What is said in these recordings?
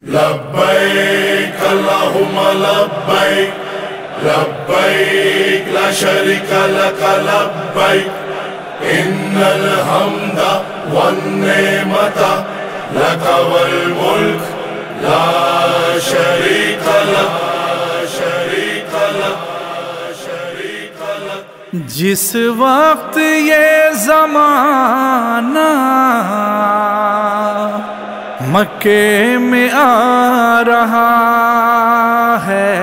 لبیک اللہم لبیک لبیک لا شریک لک لبیک ان الحمد والنعمت لک والملک لا شریک لک شریک لک شریک لک۔ جس وقت یہ زمانہ مکے میں آ رہا ہے،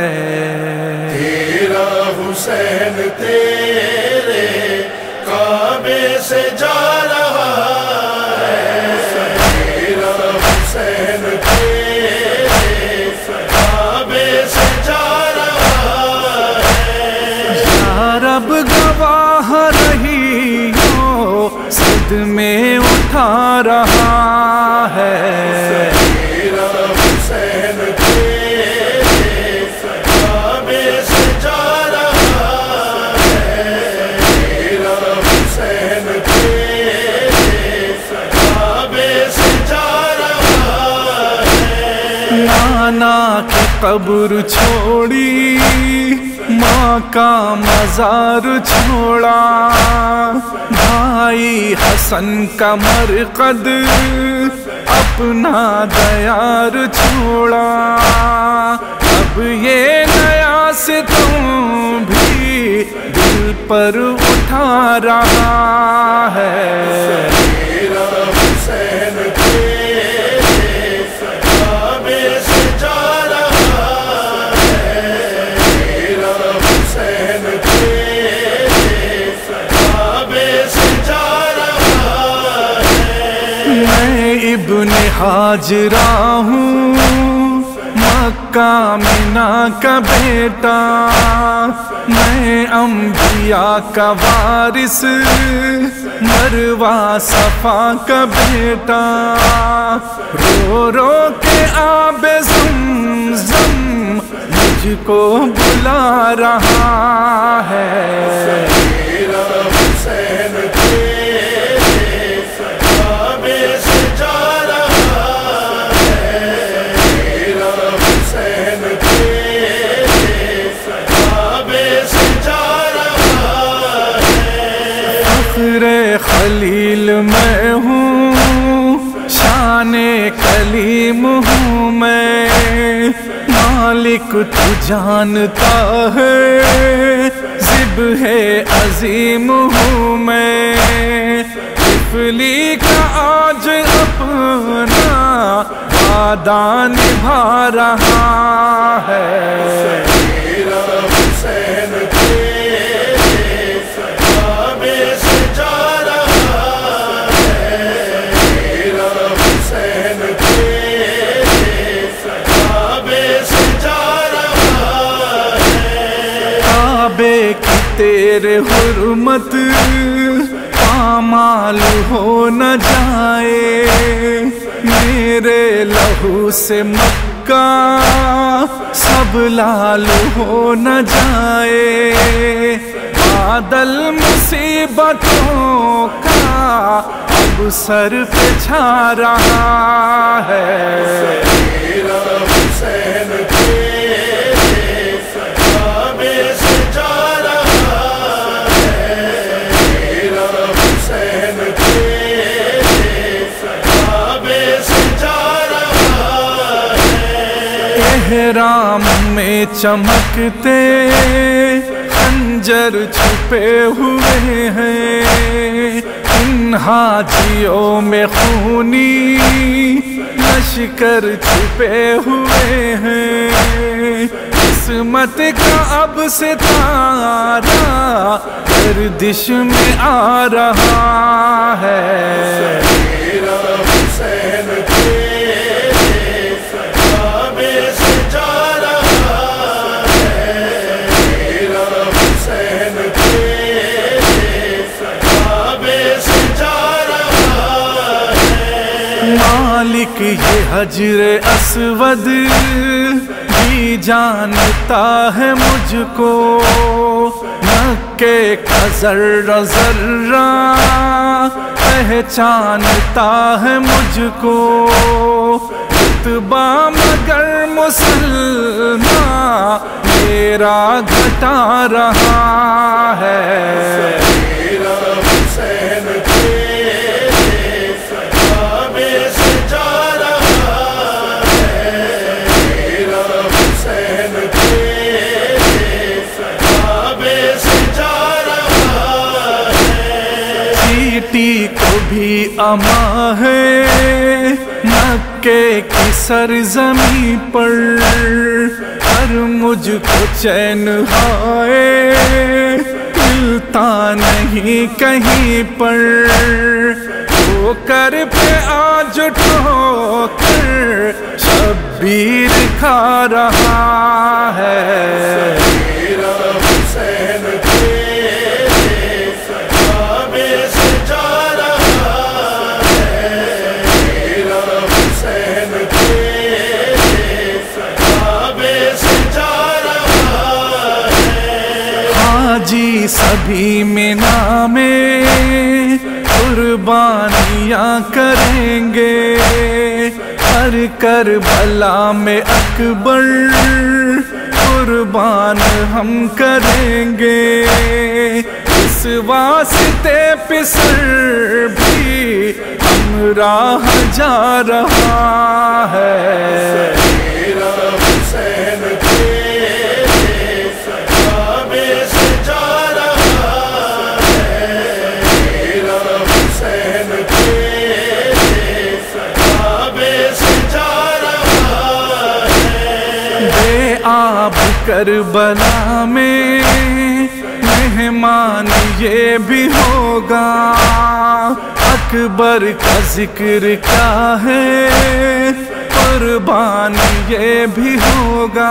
تیرا حسین تیرے کعبے سے جا رہا ہے، تیرا حسین تیرے کعبے سے جا رہا ہے۔ یا رب گواہ رہی ہو صد میں اٹھا رہا ہے، تیرا حسین تیرے کعبے سے جا رہا ہے، تیرا حسین تیرے کعبے سے جا رہا ہے۔ نانا کی قبر چھوڑی، ماں کا مزار چھوڑا، بھائی حسن کا مرقد اپنا دیار چھوڑا، اب یہ نیا ستم بھی دل پر اٹھا رہا ہے۔ تیرا حسین تیرے کعبے سے جا رہا ہے، تیرا حسین تیرے کعبے سے جا رہا ہے۔ میں ابن حاجرہ ہوں، مکہ مینا کا بیٹا، میں انبیاء کا وارث، مروہ صفا کا بیٹا، رو رو کے آب زمزم مجھ کو بلا رہا ہے۔ تیرا حسین تیرے کعبے سے جا رہا ہے، تیرا حسین تیرے کعبے سے جا رہا ہے۔ فخر خلیل میں ہوں، شان کلیم ہوں میں، مالک تو جانتا ہے، ذبح عظیم ہوں میں، طفلی کا آج اپنا وعدہ نبھا رہا ہے۔ تیرا حسین تیرے کعبے سے جا رہا ہے، تیرا حسین تیرے کعبے سے جا رہا ہے۔ کعبے کی تیرے حرمت پامال ہو نہ جائے، میرے لہو سے مکہ سب لال ہو نہ جائے، بادل مصیبتوں کا اب سر پہ چھا رہا ہے۔ تیرا حسین تیرے کعبے سے جا رہا ہے، تیرا حسین تیرے کعبے سے جا رہا ہے۔ احرام میں چمکتے خنجر چھپے ہوئے ہیں، ان حاجیوں میں خونی لشکر چھپے ہوئے ہیں، قسمت کا اب ستارہ گردش میں آ رہا ہے۔ تیرا حسین تیرے کعبے سے جا رہا ہے، تیرا حسین تیرے کعبے سے جا رہا ہے۔ مالک یہ حجر اسود بھی جانتا ہے مجھ کو، مکے کا ذرہ ذرہ پہچانتا ہے مجھ کو، رتبہ مگر مسلمان میرا گھٹا رہا ہے. میرا حسین تیرے کعبے سے جا رہا ہے. میرا حسین تیرے کعبے سے جا رہا ہے. چیٹی کو بھی اما ہے مکے کی سرزمین پر، پر مجھ کو چین ہائے ملتا نہیں کہیں پر. تو کر پہ آج ٹھوکر شبیر کھا رہا ہے. میرا حسین تیرے کعبے سے جا رہا ہے. میرا حسین تیرے کعبے سے جا رہا ہے. حاجی سبھی مینا میں قربانیاں کریں گے، ہر کربلا میں اکبر قربان ہم کریں گے. اس واسطے پہ سر بھی ہمراہ جا رہا ہے. میرا حسین تیرے کعبے سے جا رہا ہے. میرا حسین تیرے کعبے سے جا رہا ہے. بے آب کربلا میں مہمان یہ بھی ہوگا، اکبر کا ذکر کیا ہے قربان یہ بھی ہوگا.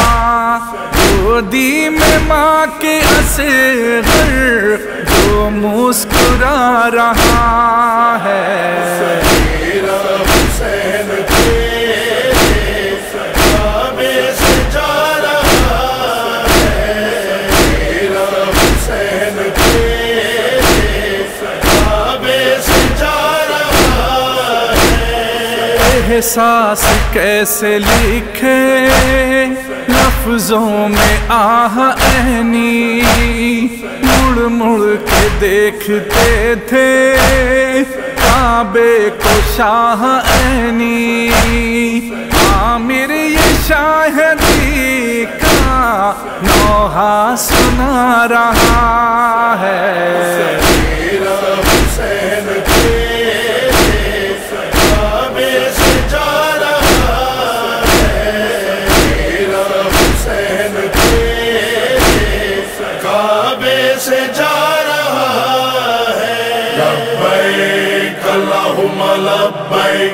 گودی میں ماں کے اصغر جو مسکرا رہا ہے. میرا حسین تیرے کعبے سے جا رہا ہے. میرا حسین تیرے کعبے سے جا رہا ہے. احساس کیسے لکھے لفظوں میں آہ عینی، مڑ مڑ کے دیکھتے تھے کعبے کو شاہ عینی. عامر یہ شاہدی کا نوحہ سنا رہا ہے. میرا حسین تیرے کعبے سے جا رہا ہے. میرا حسین تیرے کعبے سے جا رہا ہے. لبیک اللہم لبیک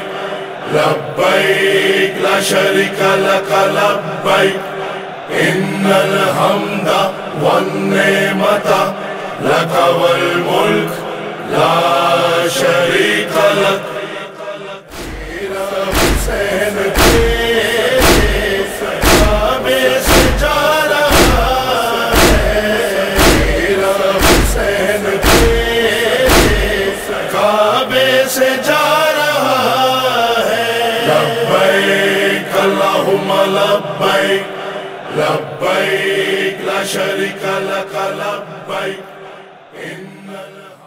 لبیک لا شریک لک لبیک ان الحمد والنعمت لک والملک لا شریک لک. میرا حسین تیرے کعبے سے جا رہا ہے. میرا حسین تیرے کعبے سے جا رہا ہے. لبیک اللہم لبیک لبیک لا شریک لک لبیک ان